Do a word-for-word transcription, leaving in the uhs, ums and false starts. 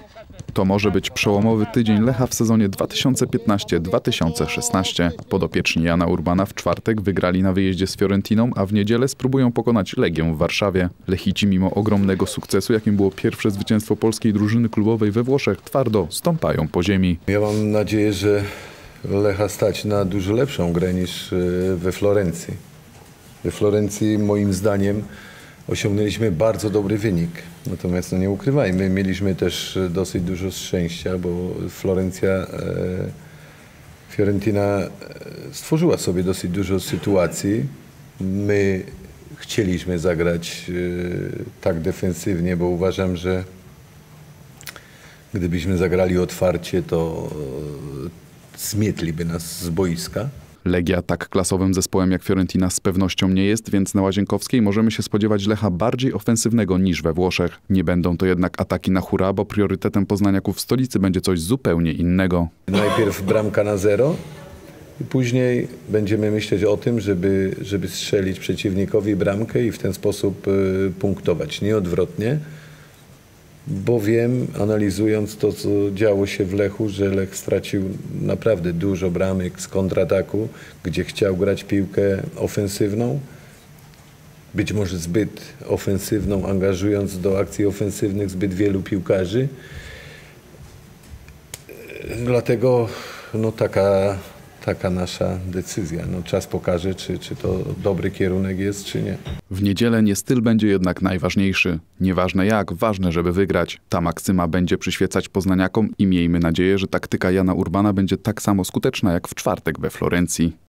To może być przełomowy tydzień Lecha w sezonie dwa tysiące piętnaście dwa tysiące szesnaście. Podopieczni Jana Urbana w czwartek wygrali na wyjeździe z Fiorentiną, a w niedzielę spróbują pokonać Legię w Warszawie. Lechici mimo ogromnego sukcesu, jakim było pierwsze zwycięstwo polskiej drużyny klubowej we Włoszech, twardo stąpają po ziemi. Ja mam nadzieję, że Lecha stać na dużo lepszą grę niż we Florencji. We Florencji moim zdaniem osiągnęliśmy bardzo dobry wynik. Natomiast no nie ukrywajmy, mieliśmy też dosyć dużo szczęścia, bo Florencja, e, Fiorentina stworzyła sobie dosyć dużo sytuacji. My chcieliśmy zagrać e, tak defensywnie, bo uważam, że gdybyśmy zagrali otwarcie, to e, zmietliby nas z boiska. Legia tak klasowym zespołem jak Fiorentina z pewnością nie jest, więc na Łazienkowskiej możemy się spodziewać Lecha bardziej ofensywnego niż we Włoszech. Nie będą to jednak ataki na hura, bo priorytetem poznaniaków w stolicy będzie coś zupełnie innego. Najpierw bramka na zero i później będziemy myśleć o tym, żeby, żeby strzelić przeciwnikowi bramkę i w ten sposób y, punktować, nie odwrotnie. Bo wiem, analizując to, co działo się w Lechu, że Lech stracił naprawdę dużo bramek z kontrataku, gdzie chciał grać piłkę ofensywną. Być może zbyt ofensywną, angażując do akcji ofensywnych zbyt wielu piłkarzy. Dlatego no, taka, taka nasza decyzja. No, czas pokaże, czy, czy to dobry kierunek jest, czy nie. W niedzielę nie styl będzie jednak najważniejszy. Nieważne jak, ważne, żeby wygrać. Ta maksyma będzie przyświecać poznaniakom i miejmy nadzieję, że taktyka Jana Urbana będzie tak samo skuteczna jak w czwartek we Florencji.